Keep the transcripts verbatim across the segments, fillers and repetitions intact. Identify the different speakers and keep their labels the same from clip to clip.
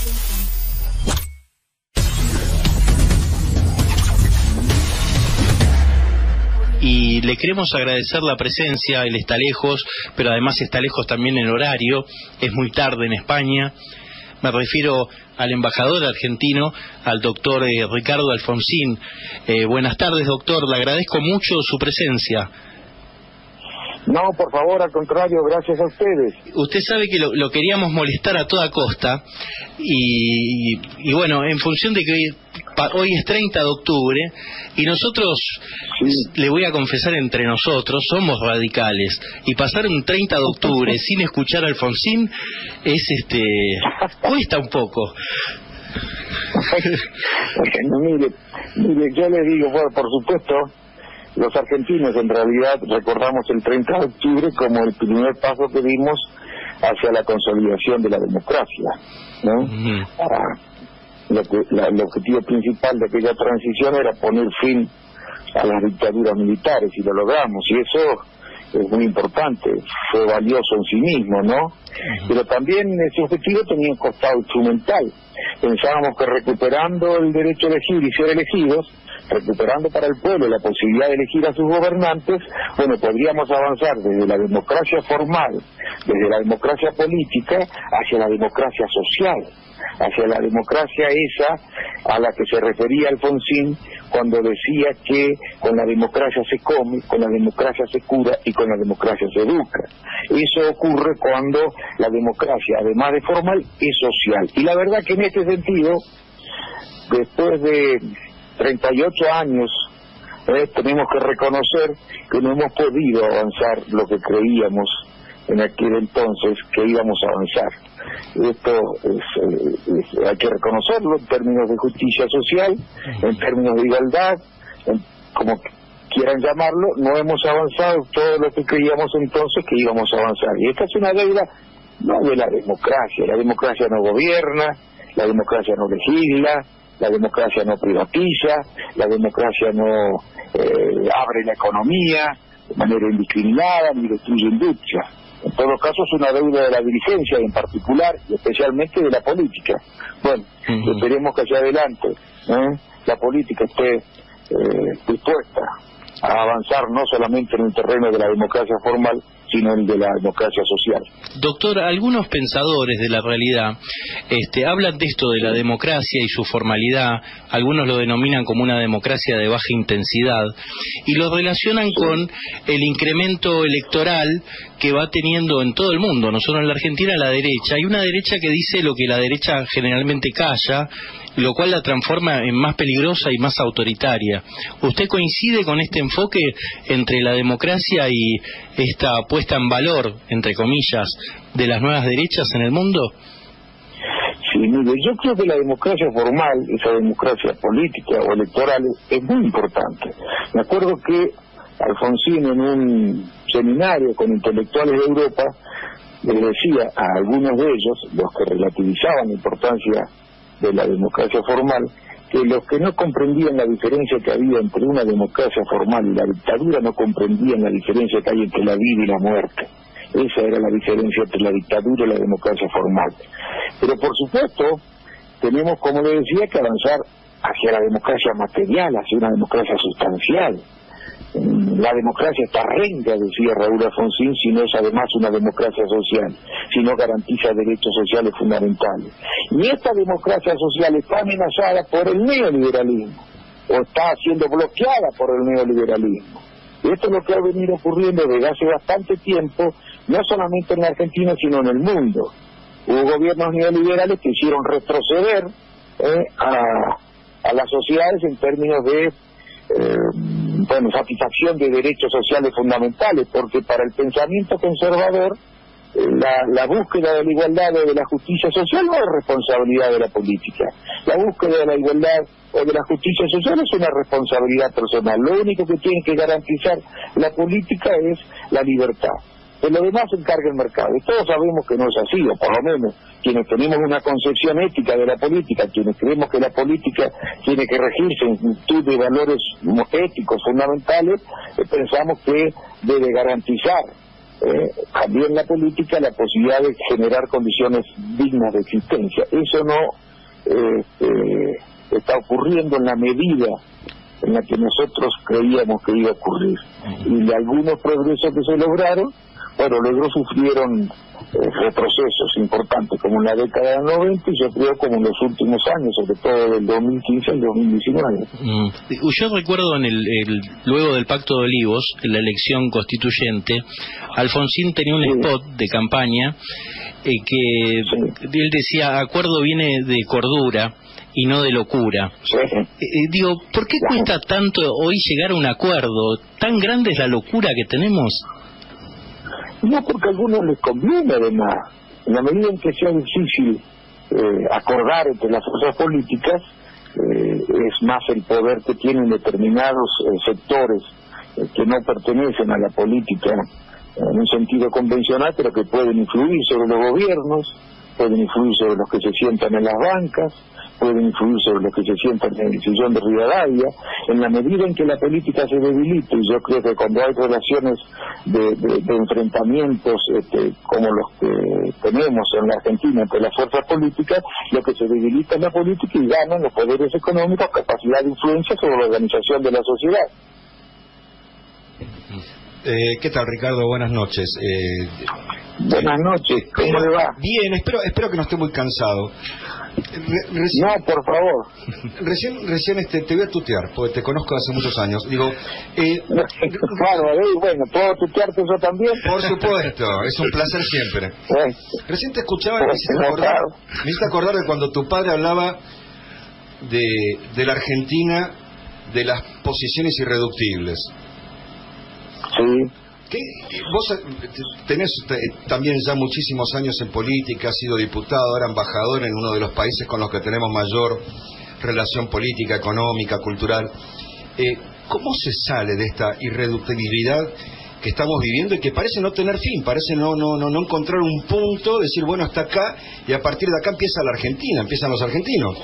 Speaker 1: Y le queremos agradecer la presencia. Él está lejos, pero además está lejos también en horario, es muy tarde en España. Me refiero al embajador argentino, al doctor eh, Ricardo Alfonsín. Eh, buenas tardes, doctor, le agradezco mucho su presencia.
Speaker 2: No, por favor, al contrario, gracias a ustedes.
Speaker 1: Usted sabe que lo, lo queríamos molestar a toda costa y, y bueno, en función de que hoy, pa, hoy es treinta de octubre y nosotros, sí, le voy a confesar entre nosotros, somos radicales y pasar un treinta de octubre sin escuchar a Alfonsín es este cuesta un poco.
Speaker 2: Bueno, mire, mire, yo les digo, bueno, por supuesto, los argentinos en realidad recordamos el treinta de octubre como el primer paso que dimos hacia la consolidación de la democracia, ¿no? Uh-huh. Ah, lo que, la, el objetivo principal de aquella transición era poner fin a las dictaduras militares y lo logramos, y eso es muy importante, fue valioso en sí mismo, ¿no? Uh-huh. Pero también ese objetivo tenía un costado instrumental. Pensábamos que recuperando el derecho a elegir y ser elegidos, recuperando para el pueblo la posibilidad de elegir a sus gobernantes, bueno, podríamos avanzar desde la democracia formal, desde la democracia política, hacia la democracia social, hacia la democracia esa a la que se refería Alfonsín cuando decía que con la democracia se come, con la democracia se cura y con la democracia se educa. Eso ocurre cuando la democracia, además de formal, es social. Y la verdad que en este sentido, después de treinta y ocho años, eh, tenemos que reconocer que no hemos podido avanzar lo que creíamos en aquel entonces que íbamos a avanzar. Esto es, es, hay que reconocerlo en términos de justicia social, en términos de igualdad, en, como quieran llamarlo, no hemos avanzado todo lo que creíamos entonces que íbamos a avanzar. Y esta es una deuda no de la democracia, la democracia no gobierna, la democracia no legisla, la democracia no privatiza, la democracia no eh, abre la economía de manera indiscriminada ni destruye industria. En todo caso es una deuda de la dirigencia, en particular y especialmente de la política. Bueno, uh-huh. esperemos que hacia adelante ¿eh? la política esté eh, dispuesta a avanzar no solamente en el terreno de la democracia formal, sino en el de la democracia social.
Speaker 1: Doctor, algunos pensadores de la realidad este, hablan de esto de la democracia y su formalidad, algunos lo denominan como una democracia de baja intensidad, y lo relacionan sí. con el incremento electoral que va teniendo en todo el mundo, no solo en la Argentina, la derecha. Hay una derecha que dice lo que la derecha generalmente calla, lo cual la transforma en más peligrosa y más autoritaria. ¿Usted coincide con este enfoque entre la democracia y esta puesta en valor, entre comillas, de las nuevas derechas en el mundo?
Speaker 2: Sí, mire, yo creo que la democracia formal, esa democracia política o electoral, es muy importante. Me acuerdo que Alfonsín en un seminario con intelectuales de Europa le decía a algunos de ellos, los que relativizaban la importancia de la democracia formal, que los que no comprendían la diferencia que había entre una democracia formal y la dictadura no comprendían la diferencia que hay entre la vida y la muerte. Esa era la diferencia entre la dictadura y la democracia formal. Pero por supuesto tenemos, como le decía, que avanzar hacia la democracia material, hacia una democracia sustancial. La democracia está renga, decía Raúl Alfonsín, si no es además una democracia social, si no garantiza derechos sociales fundamentales. Y esta democracia social está amenazada por el neoliberalismo, o está siendo bloqueada por el neoliberalismo. Y esto es lo que ha venido ocurriendo desde hace bastante tiempo, no solamente en la Argentina, sino en el mundo. Hubo gobiernos neoliberales que hicieron retroceder eh, a, a las sociedades en términos de Eh, bueno, satisfacción de derechos sociales fundamentales, porque para el pensamiento conservador eh, la, la búsqueda de la igualdad o de la justicia social no es responsabilidad de la política. La búsqueda de la igualdad o de la justicia social es una responsabilidad personal. Lo único que tiene que garantizar la política es la libertad. De lo demás se encarga el mercado. Y todos sabemos que no es así, o por lo menos quienes tenemos una concepción ética de la política, quienes creemos que la política tiene que regirse en virtud de valores éticos fundamentales, eh, pensamos que debe garantizar eh, también la política la posibilidad de generar condiciones dignas de existencia. Eso no eh, eh, está ocurriendo en la medida en la que nosotros creíamos que iba a ocurrir. Y de algunos progresos que se lograron, bueno, luego sufrieron eh, retrocesos importantes, como en la década del noventa y yo creo como en los últimos años, sobre todo del dos mil quince al dos mil diecinueve.
Speaker 1: Mm. Yo recuerdo en el, el luego del Pacto de Olivos, en la elección constituyente, Alfonsín tenía un sí. spot de campaña eh, que sí. él decía, acuerdo viene de cordura y no de locura. Sí. Eh, digo, ¿por qué claro. cuesta tanto hoy llegar a un acuerdo? ¿Tan grande es la locura que tenemos?
Speaker 2: No, porque a algunos les conviene, además. En la medida en que sea difícil eh, acordar entre las fuerzas políticas, eh, es más el poder que tienen determinados eh, sectores eh, que no pertenecen a la política eh, en un sentido convencional, pero que pueden influir sobre los gobiernos, pueden influir sobre los que se sientan en las bancas, pueden influir sobre los que se sientan en el sillón de Rivadavia. En la medida en que la política se debilite, y yo creo que cuando hay relaciones de, de, de enfrentamientos este, como los que tenemos en la Argentina entre las fuerzas políticas, lo que se debilita es la política y ganan los poderes económicos capacidad de influencia sobre la organización de la sociedad.
Speaker 3: Eh, ¿Qué tal, Ricardo? Buenas noches. Eh,
Speaker 2: Buenas noches, ¿cómo le va?
Speaker 3: Bien, espero, espero que no esté muy cansado.
Speaker 2: Re recién, no, por favor.
Speaker 3: Recién, recién este, te voy a tutear, porque te conozco hace muchos años. Digo, eh,
Speaker 2: claro, eh, bueno, ¿puedo tutearte yo también?
Speaker 3: Por supuesto, es un placer siempre. Eh. Recién te escuchaba y me hiciste acordar, me hiciste acordar de cuando tu padre hablaba de, de la Argentina, de las posiciones irreductibles.
Speaker 2: Sí.
Speaker 3: ¿Qué? Vos tenés también ya muchísimos años en política, has sido diputado, ahora embajador en uno de los países con los que tenemos mayor relación política, económica, cultural. Eh, ¿Cómo se sale de esta irreductibilidad que estamos viviendo y que parece no tener fin, parece no, no, no, no encontrar un punto, decir, bueno, hasta acá, y a partir de acá empieza la Argentina, empiezan los argentinos?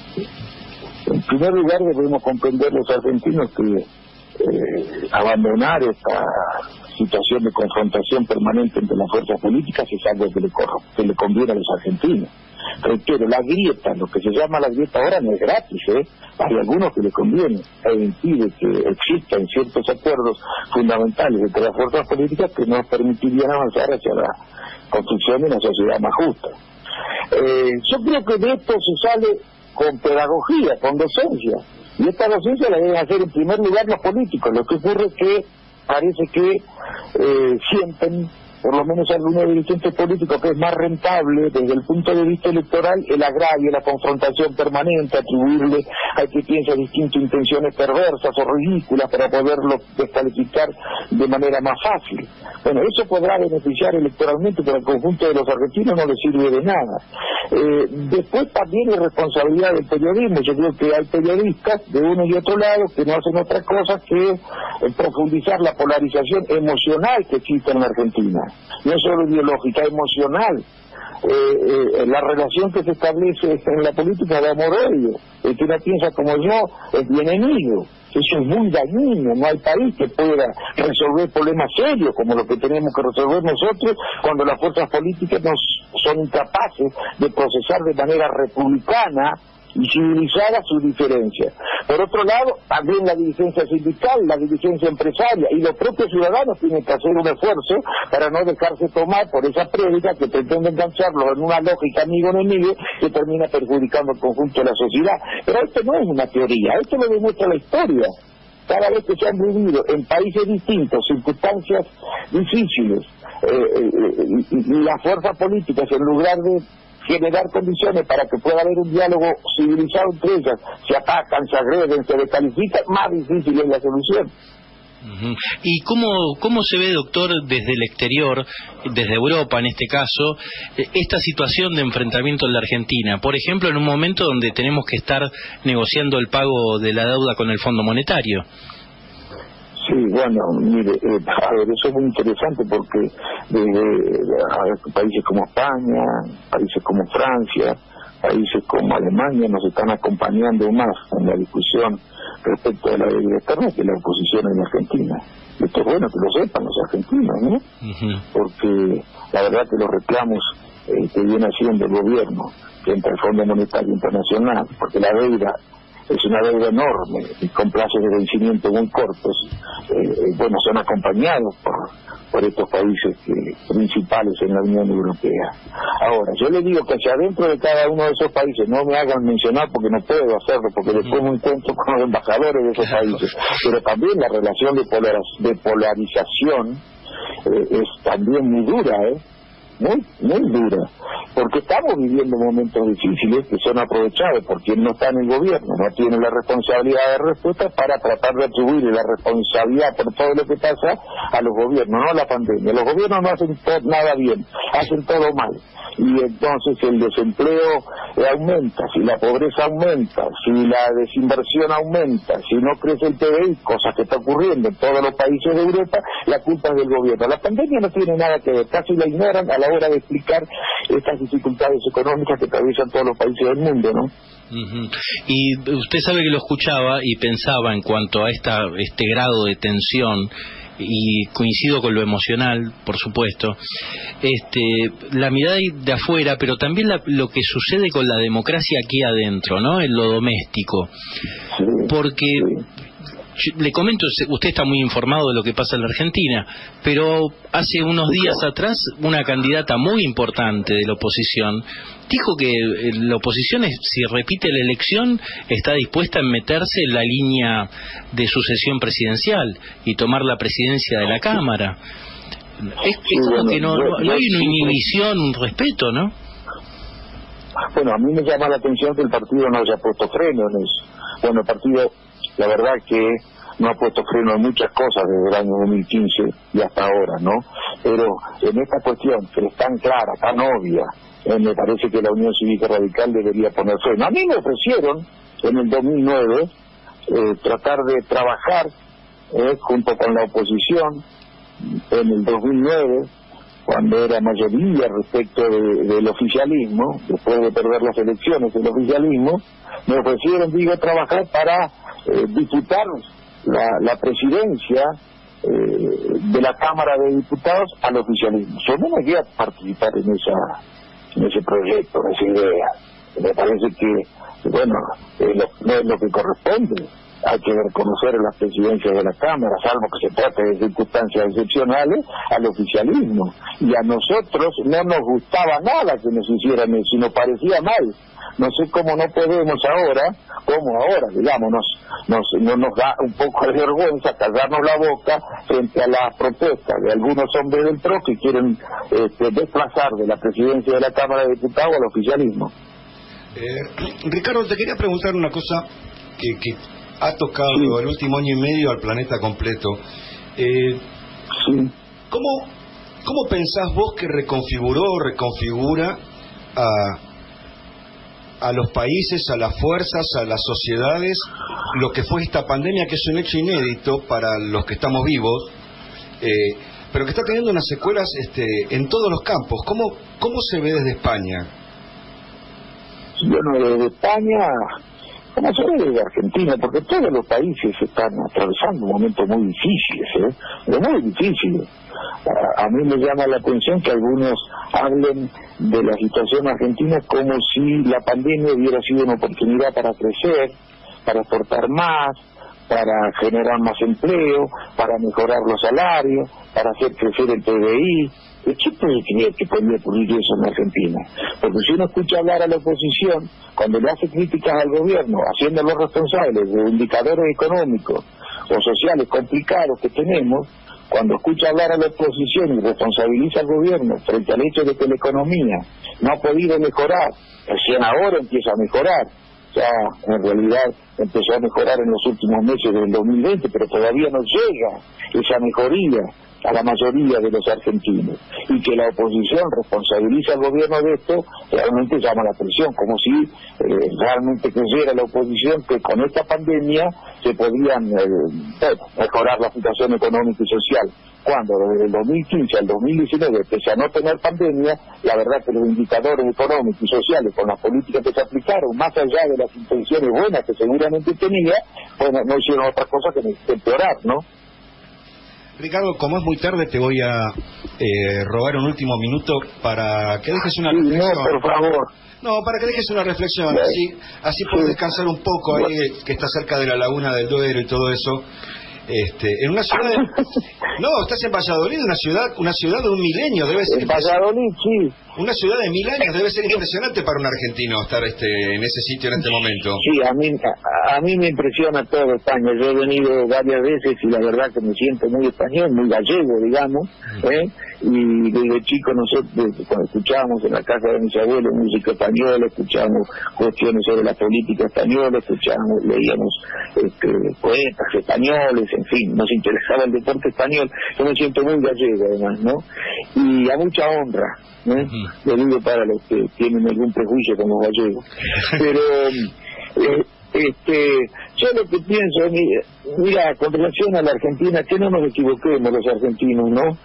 Speaker 2: En primer lugar, debemos comprender los argentinos que eh, abandonar esta situación de confrontación permanente entre las fuerzas políticas es algo que le, que le conviene a los argentinos. Reitero, la grieta, lo que se llama la grieta ahora no es gratis, ¿eh? Hay algunos que le conviene e impide que existan ciertos acuerdos fundamentales entre las fuerzas políticas que nos permitirían avanzar hacia la construcción de una sociedad más justa. Eh, yo creo que de esto se sale con pedagogía, con docencia, y esta docencia la deben hacer en primer lugar los políticos. Lo que ocurre es que parece que eh, sienten, por lo menos algunos dirigentes políticos, que es más rentable desde el punto de vista electoral el agravio, la confrontación permanente, atribuirle al que piensa distinto intenciones perversas o ridículas para poderlo descalificar de manera más fácil. Bueno, eso podrá beneficiar electoralmente, pero al conjunto de los argentinos no le sirve de nada. Eh, después también hay responsabilidad del periodismo. Yo creo que hay periodistas de uno y otro lado que no hacen otra cosa que eh, profundizar la polarización emocional que existe en la Argentina, no solo ideológica, emocional. Eh, eh, la relación que se establece en la política de amor-odio. El que no piensa como yo es mi enemigo. Eso es muy dañino. No hay país que pueda resolver problemas serios como los que tenemos que resolver nosotros cuando las fuerzas políticas nos son incapaces de procesar de manera republicana y civilizada sus diferencias. Por otro lado, también la dirigencia sindical, la dirigencia empresaria y los propios ciudadanos tienen que hacer un esfuerzo para no dejarse tomar por esa prédica que pretende engancharlos en una lógica amigo-enemigo que termina perjudicando el conjunto de la sociedad. Pero esto no es una teoría, esto lo demuestra la historia. Cada vez que se han vivido en países distintos, circunstancias difíciles, eh, eh, y, y las fuerzas políticas, en lugar de generar condiciones para que pueda haber un diálogo civilizado entre ellas, se atacan, se agreden, se descalifican, más difícil es la solución.
Speaker 1: Uh-huh. ¿Y cómo, cómo se ve, doctor, desde el exterior, desde Europa en este caso, esta situación de enfrentamiento en la Argentina? Por ejemplo, en un momento donde tenemos que estar negociando el pago de la deuda con el Fondo Monetario.
Speaker 2: Sí, bueno, mire, eh, a ver, eso es muy interesante porque desde países como España, países como Francia, países como Alemania nos están acompañando más en la discusión respecto a la deuda externa que la oposición en Argentina. Esto es bueno que lo sepan los argentinos, ¿no? Uh-huh. Porque la verdad que los reclamos eh, que viene haciendo el gobierno frente al Fondo Monetario Internacional, porque la deuda es una deuda enorme y con plazos de vencimiento muy cortos, eh, bueno, son acompañados por, por estos países que, principales en la Unión Europea. Ahora, yo le digo que hacia adentro de cada uno de esos países, no me hagan mencionar porque no puedo hacerlo, porque después me encuentro con los embajadores de esos países, pero también la relación de, polar, de polarización eh, es también muy dura, ¿eh? muy, muy dura, porque estamos viviendo momentos difíciles que son aprovechados por quien no está en el gobierno, no tiene la responsabilidad de respuesta para tratar de atribuirle la responsabilidad por todo lo que pasa a los gobiernos, no a la pandemia. Los gobiernos no hacen todo, nada bien, hacen todo mal, y entonces el desempleo aumenta, si la pobreza aumenta, si la desinversión aumenta, si no crece el P B I, cosa que está ocurriendo en todos los países de Europa, la culpa es del gobierno. La pandemia no tiene nada que ver, casi la ignoran a la hora de explicar estas dificultades económicas que atraviesan todos los países del mundo, ¿no?
Speaker 1: Uh-huh. Y usted sabe que lo escuchaba y pensaba en cuanto a esta este grado de tensión, y coincido con lo emocional, por supuesto, este, la mirada de afuera, pero también la, lo que sucede con la democracia aquí adentro, ¿no? En lo doméstico, porque le comento, usted está muy informado de lo que pasa en la Argentina, pero hace unos días atrás una candidata muy importante de la oposición dijo que la oposición, si repite la elección, está dispuesta a meterse en la línea de sucesión presidencial y tomar la presidencia de la Cámara. Es, es como que no, no, no hay una inhibición, un respeto, ¿no?
Speaker 2: Bueno, a mí me llama la atención que el partido no haya puesto freno en eso. Bueno, el partido, la verdad que no ha puesto freno en muchas cosas desde el año dos mil quince y hasta ahora, ¿no? Pero en esta cuestión, que es tan clara, tan obvia, eh, me parece que la Unión Cívica Radical debería poner freno. A mí me ofrecieron, en el dos mil nueve, eh, tratar de trabajar eh, junto con la oposición, en el dos mil nueve, cuando era mayoría respecto de, del oficialismo, después de perder las elecciones el oficialismo, me ofrecieron, digo, trabajar para eh, disputar la, la presidencia eh, de la Cámara de Diputados al oficialismo. Yo no me quería participar en esa en ese proyecto, en esa idea. Me parece que, bueno, eh, lo, no es lo que corresponde. Hay que reconocer las presidencias de la Cámara, salvo que se trate de circunstancias excepcionales, al oficialismo. Y a nosotros no nos gustaba nada que nos hicieran eso, y nos parecía mal. No sé cómo no podemos ahora, cómo ahora, digamos, nos, nos, no nos da un poco de vergüenza callarnos la boca frente a las propuestas de algunos hombres del P R O que quieren este, desplazar de la presidencia de la Cámara de Diputados al oficialismo.
Speaker 3: Eh, Ricardo, te quería preguntar una cosa que... que... ha tocado sí. el último año y medio al planeta completo. Eh,
Speaker 2: sí.
Speaker 3: ¿cómo, ¿Cómo pensás vos que reconfiguró o reconfigura a, a los países, a las fuerzas, a las sociedades, lo que fue esta pandemia, que es un hecho inédito para los que estamos vivos, eh, pero que está teniendo unas secuelas este, en todos los campos? ¿Cómo, cómo se ve desde España?
Speaker 2: Bueno, desde España... como se ve desde Argentina, porque todos los países están atravesando momentos muy difíciles, ¿eh? Pero muy difíciles. A, a mí me llama la atención que algunos hablen de la situación argentina como si la pandemia hubiera sido una oportunidad para crecer, para exportar más, para generar más empleo, para mejorar los salarios, para hacer crecer el P B I. ¿Qué puede creer que podría ocurrir eso en Argentina? Porque si uno escucha hablar a la oposición, cuando le hace críticas al gobierno, haciéndolo responsables de indicadores económicos o sociales complicados que tenemos, cuando escucha hablar a la oposición y responsabiliza al gobierno frente al hecho de que la economía no ha podido mejorar, recién ahora empieza a mejorar, ya en realidad empezó a mejorar en los últimos meses del dos mil veinte, pero todavía no llega esa mejoría a la mayoría de los argentinos, y que la oposición responsabiliza al gobierno de esto, realmente llama la atención, como si eh, realmente creyera la oposición que con esta pandemia se podían eh, mejorar la situación económica y social, cuando desde el dos mil quince al dos mil diecinueve, pese a no tener pandemia, la verdad que los indicadores económicos y sociales con las políticas que se aplicaron, más allá de las intenciones buenas que seguramente tenía, bueno, no hicieron otra cosa que empeorar, ¿no?
Speaker 3: Ricardo, como es muy tarde, te voy a eh, robar un último minuto para que dejes una
Speaker 2: sí,
Speaker 3: reflexión.
Speaker 2: No, por favor.
Speaker 3: No, para que dejes una reflexión, así, así puedes descansar un poco ahí, que está cerca de la laguna del Duero y todo eso. Este, en una ciudad de... No, estás en Valladolid, una ciudad una ciudad de un milenio, debe ser...
Speaker 2: En Valladolid, sí.
Speaker 3: Una ciudad de mil años, debe ser impresionante para un argentino estar este en ese sitio en este momento.
Speaker 2: Sí, a mí a, a mí me impresiona todo España. Yo he venido varias veces y la verdad que me siento muy español, muy gallego, digamos, ¿eh? Y desde chico nosotros, cuando escuchábamos en la casa de mis abuelos música española, escuchábamos cuestiones sobre la política española, escuchábamos, leíamos este, poetas españoles, en fin, nos interesaba el deporte español. Yo me siento muy gallego además, ¿no? Y a mucha honra, ¿eh? Uh-huh. Lo digo para los que tienen algún prejuicio con los gallegos. Pero eh, este yo lo que pienso, mira, mira, con relación a la Argentina, que no nos equivoquemos los argentinos, ¿no?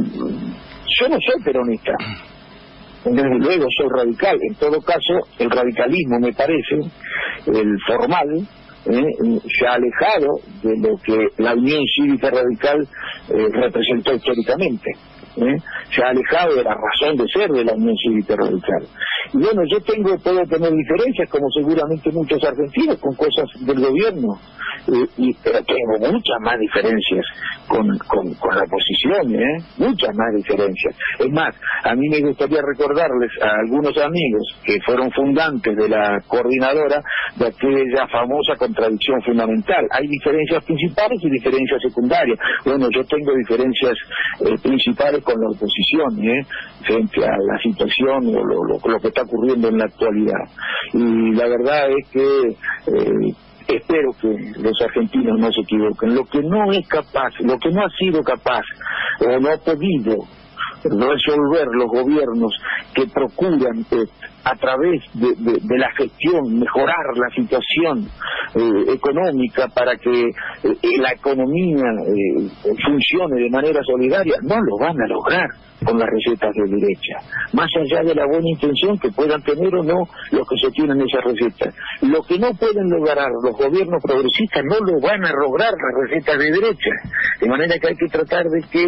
Speaker 2: Yo no soy peronista, desde luego soy radical. En todo caso, el radicalismo, me parece, el formal, Eh, se ha alejado de lo que la Unión Cívica Radical eh, representó históricamente, eh, se ha alejado de la razón de ser de la Unión Cívica Radical. Y bueno, yo tengo, puedo tener diferencias, como seguramente muchos argentinos, con cosas del gobierno, eh, y, pero tengo muchas más diferencias con, con, con la oposición, ¿eh? muchas más diferencias. Es más, a mí me gustaría recordarles a algunos amigos que fueron fundantes de la coordinadora de aquella famosa contradicción fundamental. Hay diferencias principales y diferencias secundarias. Bueno, yo tengo diferencias eh, principales con la oposición, ¿eh? frente a la situación o lo, lo, lo que está ocurriendo en la actualidad. Y la verdad es que eh, espero que los argentinos no se equivoquen. Lo que no es capaz, lo que no ha sido capaz o no ha podido resolver los gobiernos que procuran eh, a través de, de, de la gestión mejorar la situación eh, económica para que eh, la economía eh, funcione de manera solidaria, no lo van a lograr con las recetas de derecha, más allá de la buena intención que puedan tener o no los que sostienen esas recetas. Lo que no pueden lograr los gobiernos progresistas no lo van a lograr las recetas de derecha, de manera que hay que tratar de que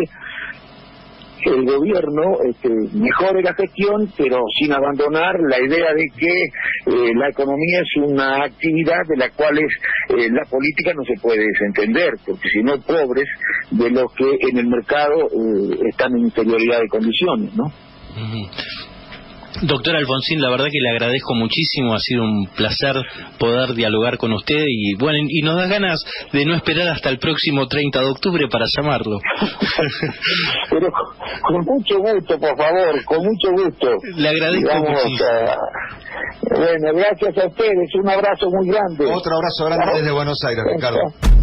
Speaker 2: el gobierno este, mejore la gestión, pero sin abandonar la idea de que eh, la economía es una actividad de la cual es, eh, la política no se puede desentender, porque si no, pobres de los que en el mercado eh, están en inferioridad de condiciones, ¿no?
Speaker 1: Uh-huh. Doctor Alfonsín, la verdad que le agradezco muchísimo, ha sido un placer poder dialogar con usted y bueno, y nos da ganas de no esperar hasta el próximo treinta de octubre para llamarlo.
Speaker 2: Pero con mucho gusto, por favor, con mucho gusto.
Speaker 1: Le agradezco
Speaker 2: Vamos
Speaker 1: muchísimo.
Speaker 2: A... Bueno, gracias a ustedes, un abrazo muy grande.
Speaker 3: Otro abrazo grande desde Buenos Aires, Ricardo.